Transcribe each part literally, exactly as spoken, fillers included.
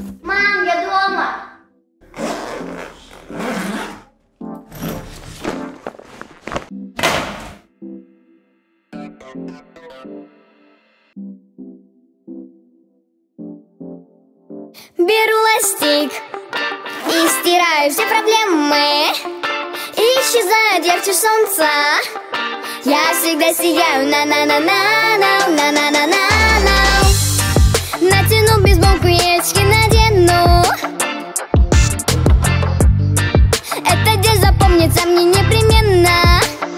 Мам, я дома. Беру ластик и стираю все проблемы. И исчезает ярче солнца. Я всегда сияю, на-на-на-на-на, на-на-на-на-на. Натяну бейсболку и очки надену. Этот день запомнится мне непременно.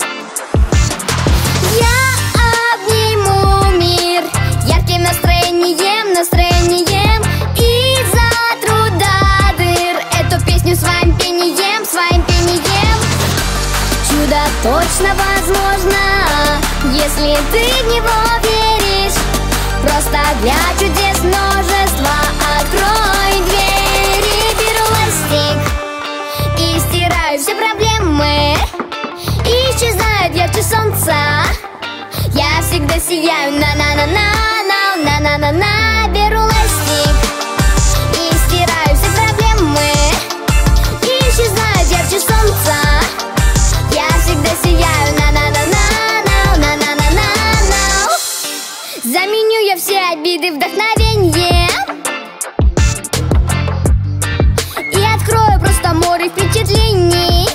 Я обниму мир ярким настроением, настроением. Из-за труда дыр эту песню своим пением, своим пением. Чудо точно возможно, если ты в него веришь. Просто для чудес множество открой двери. Беру ластик и стираю все проблемы. И исчезает ярче солнца. Я всегда сияю, на-на-на-на-на, на-на-на-на. Беру ластик и стираю все проблемы. И исчезает ярче солнца. Я всегда сияю, на-на-на-на-на, на-на-на-на-на. Заменю я все обиды вдохновением и открою просто море впечатлений.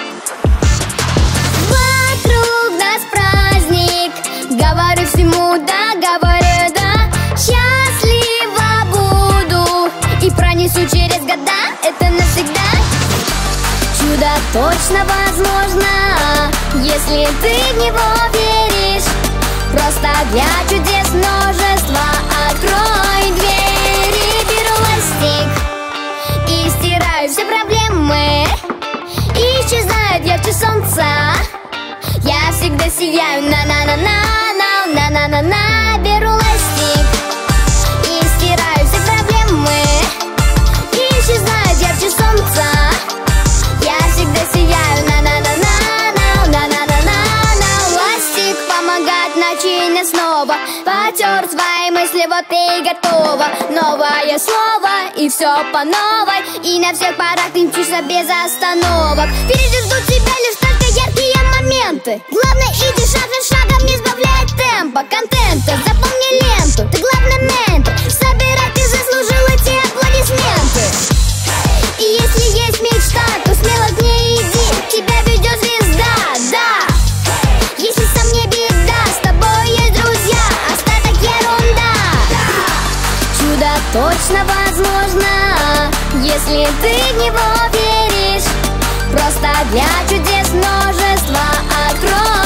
Вокруг нас праздник, говорю всему да, говорю да. Счастлива буду и пронесу через года, это навсегда. Чудо точно возможно, если ты в него веришь. Просто для чудес множество открой двери. Беру ластик и стираю все проблемы. И исчезает ярче солнца. Я всегда сияю, на-на-на-на-на, на-на-на-на. Беру ластик и стираю все проблемы. И исчезает ярче солнца. Я всегда сияю, на-на-на-на-на, на-на-на-на-на. Ластик помогает начинать снова. Потер свои мысли, вот и готово. Новое слово и все по новой. И на всех парах ты мчишься без остановок. Впереди ждут тебя лишь только яркие моменты. Главное иди шаг за шагом, не сбавляй темпа контента. Запомни ленту, ты главный ментор. Собирай, ты заслужил эти аплодисменты. И если есть мечта, то смело к ней иди. Тебя ведет звезда, да. Если сам не беда, с тобой есть друзья. Остаток ерунда. Чудо точно возможно, если ты в него веришь. Просто для чудес множество открой